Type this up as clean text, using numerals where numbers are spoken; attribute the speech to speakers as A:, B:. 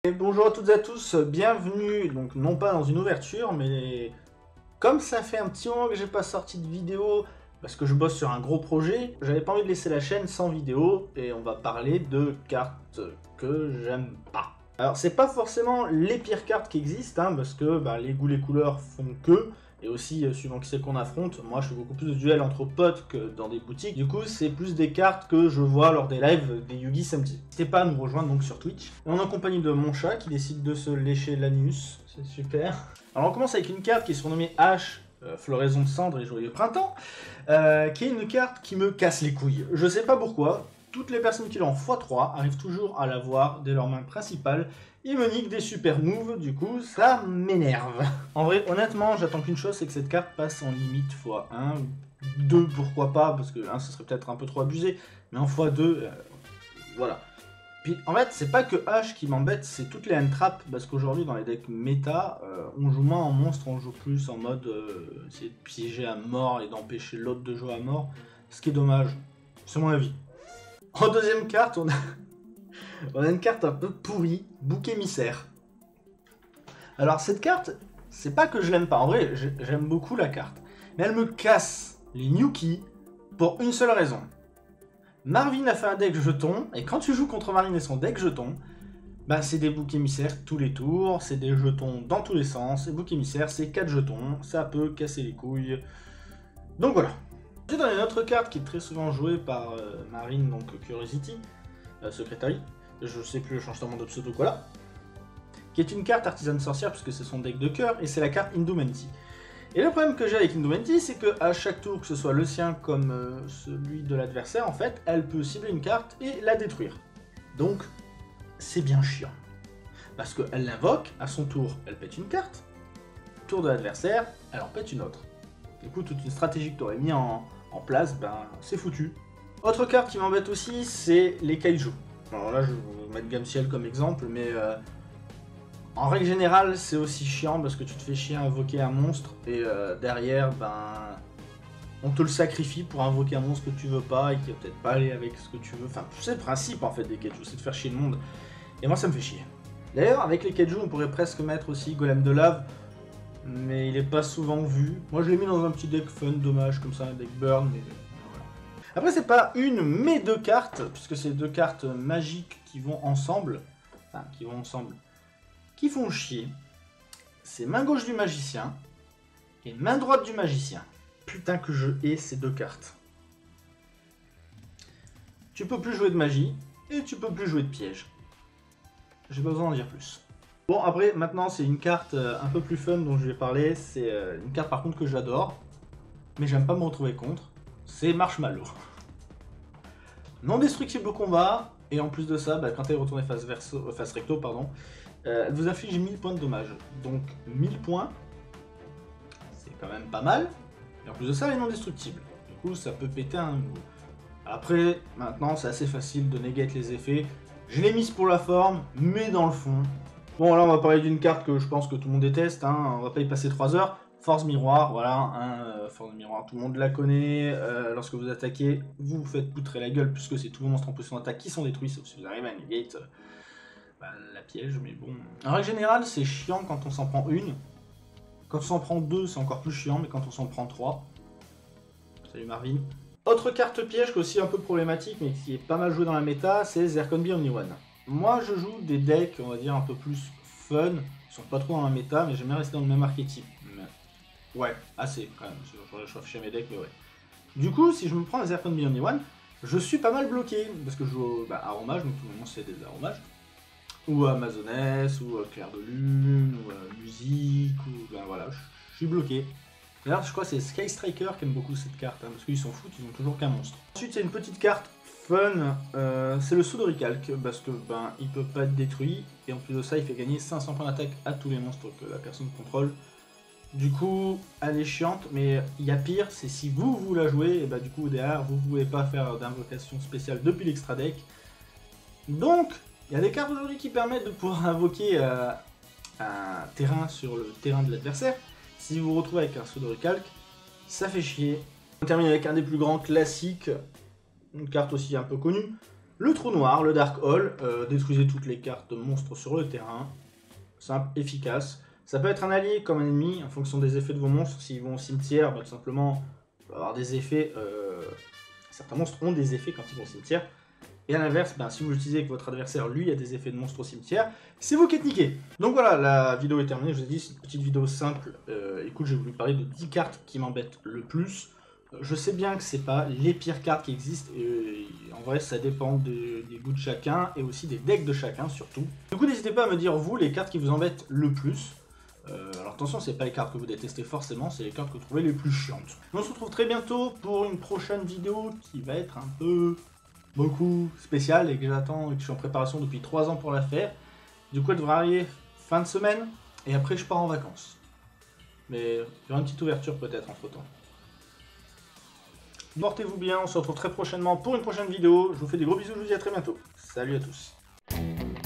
A: Et bonjour à toutes et à tous, bienvenue, donc non pas dans une ouverture, mais comme ça fait un petit moment que j'ai pas sorti de vidéo, parce que je bosse sur un gros projet, j'avais pas envie de laisser la chaîne sans vidéo, et on va parler de cartes que j'aime pas. Alors c'est pas forcément les pires cartes qui existent, hein, parce que les goûts, les couleurs font que, et aussi suivant qui c'est qu'on affronte, moi je fais beaucoup plus de duels entre potes que dans des boutiques, du coup c'est plus des cartes que je vois lors des lives des Yugi samedi. N'hésitez pas à nous rejoindre donc sur Twitch, et on est en compagnie de mon chat qui décide de se lécher l'anus, c'est super. Alors on commence avec une carte qui est surnommée H, Floraison de cendres et joyeux printemps, qui est une carte qui me casse les couilles. Je sais pas pourquoi, toutes les personnes qui l'ont en x3 arrivent toujours à l'avoir dès leur main principale. Ils me niquent des super moves, du coup ça m'énerve. En vrai, honnêtement, j'attends qu'une chose, c'est que cette carte passe en limite x1, 2 pourquoi pas, parce que 1 ce serait peut-être un peu trop abusé, mais en x2, voilà. Puis en fait, c'est pas que H qui m'embête, c'est toutes les hand traps, parce qu'aujourd'hui dans les decks méta, on joue moins en monstre, on joue plus en mode essayer de piéger à mort et d'empêcher l'autre de jouer à mort, ce qui est dommage, c'est mon avis. En deuxième carte, on a une carte un peu pourrie, bouc émissaire. Alors cette carte, c'est pas que je l'aime pas, en vrai j'aime beaucoup la carte, mais elle me casse les Nuki pour une seule raison. Marvin a fait un deck jeton, et quand tu joues contre Marvin et son deck jeton, c'est des boucs émissaires tous les tours, c'est des jetons dans tous les sens, et bouc émissaire c'est 4 jetons, ça peut casser les couilles. Donc voilà. Ensuite on a une autre carte qui est très souvent jouée par Marine, donc Curiosity, Secretary, je sais plus, je change tellement de pseudo quoi là, qui est une carte artisane sorcière puisque c'est son deck de cœur, et c'est la carte Indumenti. Et le problème que j'ai avec Indumenti, c'est que à chaque tour, que ce soit le sien comme celui de l'adversaire, en fait, elle peut cibler une carte et la détruire. Donc, c'est bien chiant. Parce qu'elle l'invoque, à son tour, elle pète une carte, tour de l'adversaire, elle en pète une autre. Du coup, toute une stratégie que tu aurais mis en place, c'est foutu. Autre carte qui m'embête aussi, c'est les kaiju. Alors là, je vais vous mettre Gamciel comme exemple, mais en règle générale, c'est aussi chiant parce que tu te fais chier à invoquer un monstre et derrière, on te le sacrifie pour invoquer un monstre que tu veux pas et qui va peut-être pas aller avec ce que tu veux. Enfin, c'est le principe en fait des kaiju, c'est de faire chier le monde. Et moi, ça me fait chier. D'ailleurs, avec les kaiju, on pourrait presque mettre aussi Golem de lave, mais il est pas souvent vu. Moi, je l'ai mis dans un petit deck fun, dommage, comme ça, un deck burn, mais voilà. Après, c'est pas une, mais deux cartes, puisque c'est deux cartes magiques qui vont ensemble. Enfin, qui font chier. C'est main gauche du magicien et main droite du magicien. Putain que je hais ces deux cartes. Tu peux plus jouer de magie et tu peux plus jouer de piège. J'ai pas besoin d'en dire plus. Bon, après, maintenant, c'est une carte un peu plus fun dont je vais parler. C'est une carte par contre que j'adore, mais j'aime pas me retrouver contre. C'est Marshmallow. Non destructible au combat, et en plus de ça, quand elle est retournée face recto, elle vous inflige 1000 points de dommage. Donc 1000 points, c'est quand même pas mal. Et en plus de ça, elle est non destructible. Du coup, ça peut péter un move. Après, maintenant, c'est assez facile de negate les effets. Je l'ai mise pour la forme, mais dans le fond. Bon, là, on va parler d'une carte que je pense que tout le monde déteste. Hein. On va pas y passer 3 heures. Force miroir, voilà, Force miroir, tout le monde la connaît. Lorsque vous attaquez, vous vous faites poutrer la gueule, puisque c'est tous vos monstres en position d'attaque qui sont détruits, sauf si vous arrivez à negate la piège, mais bon. En règle générale, c'est chiant quand on s'en prend une. Quand on s'en prend deux, c'est encore plus chiant, mais quand on s'en prend trois. Salut Marvin. Autre carte piège qui est aussi un peu problématique, mais qui est pas mal jouée dans la méta, c'est Zerkonbi Only One. Moi, je joue des decks, on va dire, un peu plus fun, qui sont pas trop dans la méta, mais j'aime bien rester dans le même archétype. Ouais, assez quand même, je réfléchis à mes decks, mais ouais. Du coup, si je me prends un Zerkonbi Only One, je suis pas mal bloqué, parce que je joue Aromage, donc tout le monde sait des Aromages, ou Amazoness, ou Clair de Lune, ou Musique, ou voilà, je suis bloqué. D'ailleurs, je crois que c'est Sky Striker qui aime beaucoup cette carte, hein, parce qu'ils s'en foutent, ils ont toujours qu'un monstre. Ensuite, c'est une petite carte fun, c'est le Sudoricalque, parce que il peut pas être détruit, et en plus de ça, il fait gagner 500 points d'attaque à tous les monstres que la personne contrôle. Du coup, elle est chiante, mais il y a pire, c'est si vous la jouez, et du coup derrière, vous pouvez pas faire d'invocation spéciale depuis l'extra deck. Donc, il y a des cartes aujourd'hui qui permettent de pouvoir invoquer un terrain sur le terrain de l'adversaire. Si vous vous retrouvez avec un Sudoricalque, ça fait chier. On termine avec un des plus grands classiques, une carte aussi un peu connue, Le trou noir, le Dark Hole, détruisez toutes les cartes monstres sur le terrain. Simple, efficace. Ça peut être un allié comme un ennemi en fonction des effets de vos monstres. S'ils vont au cimetière, bah, tout simplement, il va avoir des effets. Certains monstres ont des effets quand ils vont au cimetière. Et à l'inverse, ben, si vous utilisez que votre adversaire, lui, a des effets de monstres au cimetière, c'est vous qui êtes niqué. Donc voilà, la vidéo est terminée. Je vous ai dit, c'est une petite vidéo simple. Écoute, j'ai voulu parler de 10 cartes qui m'embêtent le plus. Je sais bien que c'est pas les pires cartes qui existent, et en vrai ça dépend des goûts de chacun, et aussi des decks de chacun surtout. Du coup n'hésitez pas à me dire vous les cartes qui vous embêtent le plus. Alors attention, c'est pas les cartes que vous détestez forcément, c'est les cartes que vous trouvez les plus chiantes. On se retrouve très bientôt pour une prochaine vidéo qui va être un peu beaucoup spéciale, et que j'attends et que je suis en préparation depuis 3 ans pour la faire. Du coup elle devrait arriver fin de semaine, et après je pars en vacances. Mais il y aura une petite ouverture peut-être entre temps. Portez-vous bien, on se retrouve très prochainement pour une prochaine vidéo. Je vous fais des gros bisous, je vous dis à très bientôt. Salut à tous.